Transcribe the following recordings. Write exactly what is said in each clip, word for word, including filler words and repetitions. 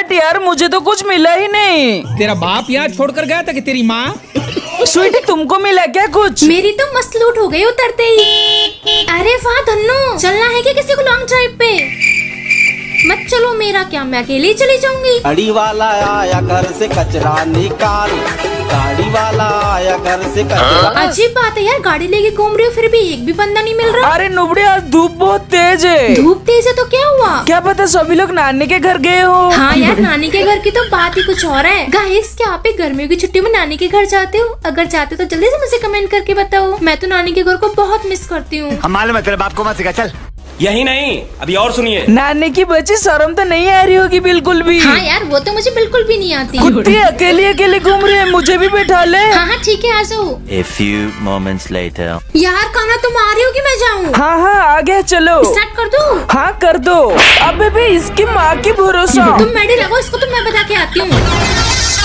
But यार मुझे तो कुछ मिला ही नहीं। तेरा बाप यहाँ छोड़कर गया था कि तेरी माँ? स्वीटी तुमको मिला क्या कुछ? मेरी तो मस्त लूट हो गई उतरते ही। अरे वाह धन्नो, चलना है क्या किसी को लॉन्ग ड्राइव पे? मत चलो, मेरा क्या, मैं अकेले ही चली जाऊंगी। गाड़ी वाला आया घर से कचरा निकाल, गाड़ी वाला आया घर से कचरा। अजीब बात है यार, गाड़ी लेके घूम रही हो फिर भी एक भी बंदा नहीं मिल रहा। अरे नुबड़ी आज धूप बहुत तेज है। धूप तेज है तो क्या हुआ? क्या पता सभी लोग नानी के घर गए हो। हाँ यार, नानी के घर की तो बात ही कुछ और है। गाइस, क्या आप गर्मियों की छुट्टी में नानी के घर जाते हो? अगर जाते हो तो जल्दी से मुझे कमेंट करके बताओ। मैं तो नानी के घर को बहुत मिस करती हूँ। हम मालूम है तेरे बाप को मत सिखा, चल। यही नहीं, अभी और सुनिए। नानी की बच्ची शर्म तो नहीं आ रही होगी बिल्कुल भी। हाँ यार, वो तो मुझे बिल्कुल भी नहीं आती। कुत्ती अकेली अकेली घूम रही है, मुझे भी बैठा ले। हाँ हाँ ठीक है, आ जाओ। A few moments later. यार खाना तुम आ रही हो कि मैं जाऊँ? हाँ हाँ आ गया, चलो स्टार्ट कर दो। हाँ कर दो। अबे भी इसकी माँ की भरोसा। तुम मेडी लगो, इसको तो मैं बता के आती हूँ।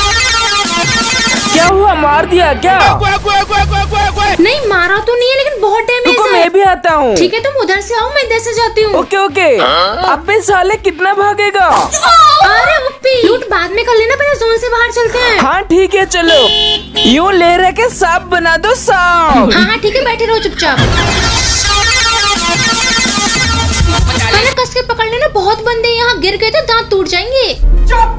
क्या हुआ, मार दिया क्या? नहीं मारा तो नहीं है, लेकिन बहुत डैमेज है। मैं भी आता हूँ। ठीक है, तुम उधर से आओ, मैं इधर से जाती हूँ। Okay okay. अबे साले कितना भागेगा? अरे उप्पी, लूट बाद में कर लेना, पहले जोन से बाहर चलते हैं। हाँ ठीक है चलो। यूँ ले रहे के सांप बना दो सांप। हाँ हाँ ठीक है, बैठे रहो चुपचाप। पहले कस के पकड़ लेना, बहुत बंदे यहाँ, गिर गए तो दांत टूट जाएंगे।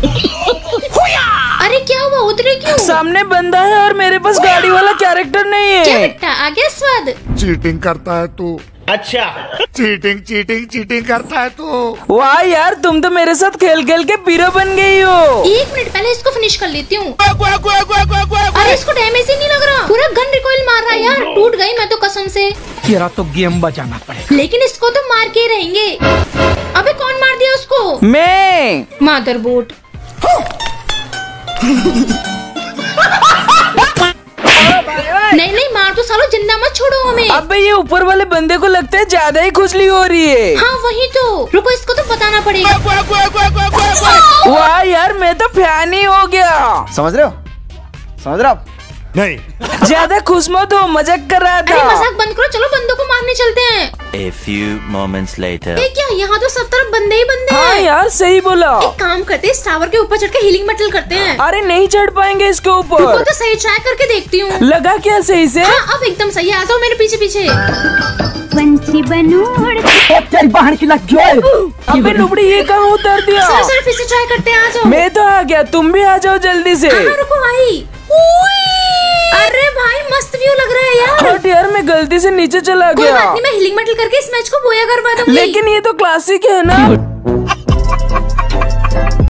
अरे क्या हुआ, उतरे क्यों? सामने बंदा है और मेरे पास गाड़ी वाला कैरेक्टर नहीं है। क्या बेटा, आ गया स्वाद? चीटिंग करता है तू। अच्छा, चीटिंग चीटिंग चीटिंग करता है तू। वाह यार, तुम तो मेरे साथ खेल खेल के पीरो बन गई हो। एक मिनट, पहले इसको फिनिश कर लेती हूँ। अरे इसको डैमेज ही नहीं लग रहा, पूरा गन रिकॉइल मार रहा है यार। टूट गई मैं तो कसम से। तेरा तो गेम बजाना पड़ेगा। लेकिन इसको तो मार के रहेंगे। अबे कौन मार दिया उसको? मैं। मदरबोर्ड। नहीं नहीं, मार तो सालो, जिंदा मत छोड़ो हमें। अबे ये ऊपर वाले बंदे को लगता है ज्यादा ही खुजली हो रही है। हाँ वही तो, रुको इसको तो बताना पड़ेगा। वाह यार, मैं तो फैन ही हो गया। समझ रहे हो, समझ रहे हो आप? नहीं, ज्यादा खुश मत हो, मजाक कर रहा था। अरे मजाक बंद करो, चलो बंदों को मारने चलते हैं। A few moments later. ये क्या, यहाँ तो सब तरफ बंदे ही बंदे हाँ हैं। यार सही बोला। एक काम करते हैं, इस टावर के ऊपर चढ़ के हीलिंग मेटल करते हैं। अरे नहीं चढ़ पाएंगे इसके रुको ऊपर। तो सही ट्राई करके देखती हूँ। लगा क्या सही से? हाँ अब एकदम सही है, आ जाओ मेरे पीछे पीछे। पंछी बनूं बाहर की लग गया। अबे नुबड़ी ये कहाँ उतर दिया? सर सर फिर से ट्राई करते हैं, आ जाओ। मैं तो आ गया, तुम भी आ जाओ जल्दी से। हाँ रुको भाई। अरे भाई मस्त व्यू लग रहा है यार। हट यार, मैं गलती से नीचे चला कोई गया। बात नहीं, मैं हीलिंग मेटल करके इस मैच को बोया करवा दूंगी। लेकिन ये तो क्लासिक है ना।